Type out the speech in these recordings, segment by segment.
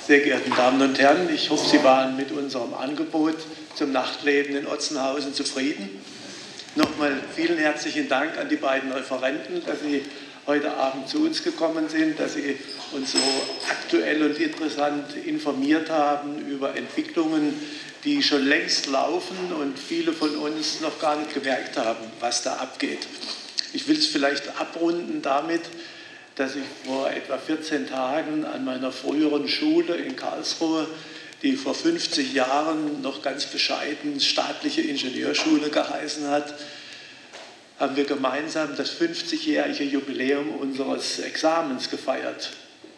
Sehr geehrten Damen und Herren, ich hoffe, Sie waren mit unserem Angebot zum Nachtleben in Otzenhausen zufrieden. Nochmal vielen herzlichen Dank an die beiden Referenten, dass Sie heute Abend zu uns gekommen sind, dass Sie uns so aktuell und interessant informiert haben über Entwicklungen, die schon längst laufen und viele von uns noch gar nicht gemerkt haben, was da abgeht. Ich will es vielleicht abrunden damit, dass ich vor etwa 14 Tagen an meiner früheren Schule in Karlsruhe, die vor 50 Jahren noch ganz bescheiden staatliche Ingenieurschule geheißen hat, haben wir gemeinsam das 50-jährige Jubiläum unseres Examens gefeiert.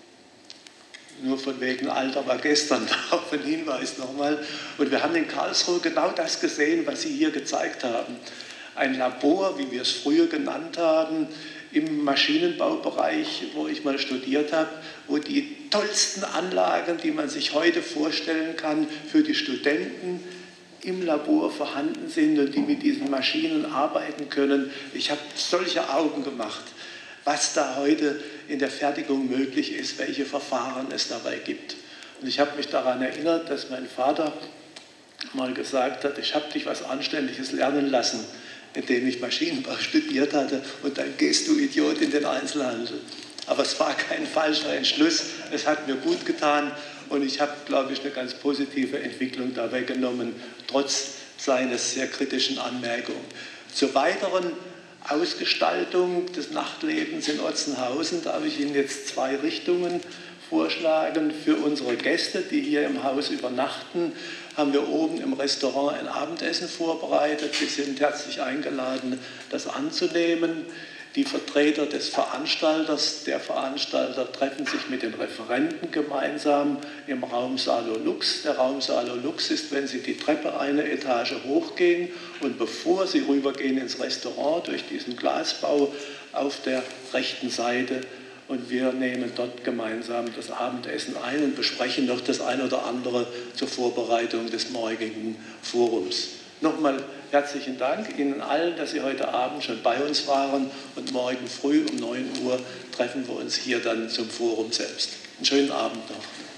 Nur von wegen Alter war gestern, darauf ein Hinweis nochmal. Und wir haben in Karlsruhe genau das gesehen, was Sie hier gezeigt haben. Ein Labor, wie wir es früher genannt haben, im Maschinenbaubereich, wo ich mal studiert habe, wo die tollsten Anlagen, die man sich heute vorstellen kann, für die Studenten im Labor vorhanden sind und die mit diesen Maschinen arbeiten können. Ich habe solche Augen gemacht, was da heute in der Fertigung möglich ist, welche Verfahren es dabei gibt. Und ich habe mich daran erinnert, dass mein Vater mal gesagt hat, ich habe dich was Anständiges lernen lassen, indem ich Maschinenbau studiert hatte, und dann gehst du Idiot in den Einzelhandel. Aber es war kein falscher Entschluss, es hat mir gut getan und ich habe, glaube ich, eine ganz positive Entwicklung dabei genommen, trotz seines sehr kritischen Anmerkungen. Zur weiteren Ausgestaltung des Nachtlebens in Otzenhausen darf ich Ihnen jetzt 2 Richtungen vorschlagen. Für unsere Gäste, die hier im Haus übernachten, haben wir oben im Restaurant ein Abendessen vorbereitet. Sie sind herzlich eingeladen, das anzunehmen. Die Vertreter des Veranstalters, der Veranstalter, treffen sich mit den Referenten gemeinsam im Raum Salo Lux. Der Raum Salo Lux ist, wenn Sie die Treppe eine Etage hochgehen und bevor Sie rübergehen ins Restaurant durch diesen Glasbau auf der rechten Seite. Und wir nehmen dort gemeinsam das Abendessen ein und besprechen noch das ein oder andere zur Vorbereitung des morgigen Forums. Nochmal herzlichen Dank Ihnen allen, dass Sie heute Abend schon bei uns waren, und morgen früh um 9 Uhr treffen wir uns hier dann zum Forum selbst. Einen schönen Abend noch.